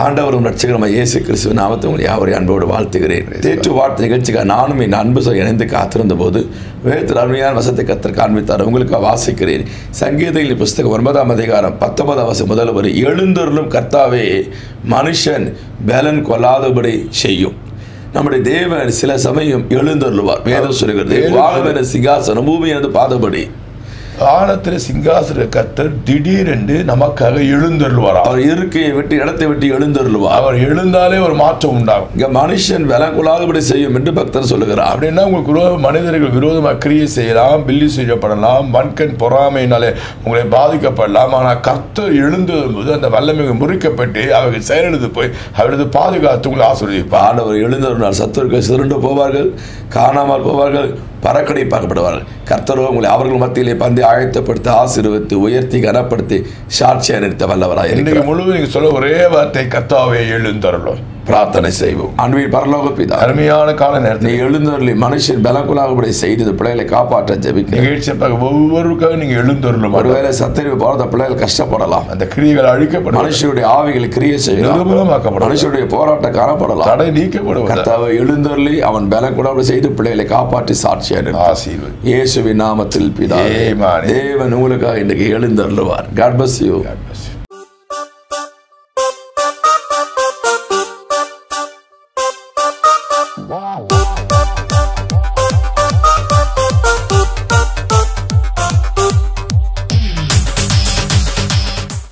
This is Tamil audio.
ஆண்டவரும் ரட்சகருமாய் இயேசு கிறிஸ்துவின் நாமத்தை உங்களை யாவரையும் அன்போடு வாழ்த்துகிறேன். தேற்று வார்த்தை நிகழ்ச்சிக்காக நானும் என் அன்பு இணைந்து காத்திருந்த போது வேதத்தில் அருமையான வசத்தை கர்த்தர் காண்பித்தார். உங்களுக்கு வாசிக்கிறேன். சங்கீதங்களின் புஸ்தகம் 9ஆம் அதிகாரம் 19ஆம் வசனம் முதல் வரை, எழுந்தருளும் கர்த்தாவே மனுஷன் பலன் கொள்ளாதபடி செய்யும். நம்முடைய தேவன் சில சமயம் எழுந்தருளுவார். வேதம் சொல்லுகிறது, வானவர சிங்காசனம் பூமி எனது பாதபடி. வானத்தில் சிங்காசன கர்த்தர் திடீரென்று நமக்காக எழுந்தருள்வார். அவர் இருக்கையை விட்டு இடத்தை விட்டு எழுந்தருள்வார். அவர் எழுந்தாலே ஒரு மாற்றம் உண்டாகும். இங்க மனுஷன் பலன் கொள்ளாதபடி செய்யும் என்று பக்தர் சொல்லுகிறார். அப்படின்னா உங்களுக்கு மனிதர்கள் விரோதமாக கிரியை செய்யலாம், பில்லி செய்யப்படலாம், வன்கண் பொறாமையினாலே உங்களை பாதிக்கப்படலாம். ஆனால் கர்த்தர் எழுந்தபோது அந்த வல்லமை முறிக்கப்பட்டு அவர்கள் செயலெழுந்து போய் அவரது பாதுகாத்து உங்களை ஆசீர்வதிப்பார். ஆண்டவர் எழுந்தருளினால் சத்துருக்கள் சிறுண்டு போவார்கள், காணாமல் போவார்கள், பறக்கடை பார்க்கப்படுவார்கள். கர்த்தரோ உங்களை அவர்கள் மத்தியிலே பந்தி ஆயத்தப்படுத்தி ஆசீர்வதித்து உயர்த்தி கனப்படுத்தி சாட்சியாக நிறுத்த வல்லவராய் இருக்கிறார். முழுவதும் நீங்க சொல்ல ஒரே வார்த்தை, கர்த்தாவே எழுந்தருளும். பிரார்த்தனை செய்வோம். அன்பின் பரலோக பிதா, அருமையான கால நேரத்தில் நீ எழுந்தருளி மனுஷன் பலக்குள்ளாகபடி செய்து பிள்ளைகளை காப்பாற்ற ஜெபிக்க நிகழ்ச்சியாக ஒவ்வொருக்காக நீங்க எழுந்தருளும். ஒருவேளை சத்தறிவு போறத பிள்ளைகள் கஷ்டப்படலாம், அந்த கிரியைகள் அழிக்கப்படும், மனுஷனுடைய ஆவிகள் கிரியை செய்யலாம், மனுஷனுடைய போராட்டம் காணப்படலாம், தடை நீக்கப்படும். கர்த்தாவை எழுந்தருளி அவன் பலக்குள்ளாகபடி செய்து பிள்ளைகளை காப்பாற்றி சாட்சியாக ஆசீர்வதி இயேசுவின் நாமத்தில் பிதாவே. தேவன் உங்களுக்காக இன்றைக்கு எழுந்தருளுவார். God bless you.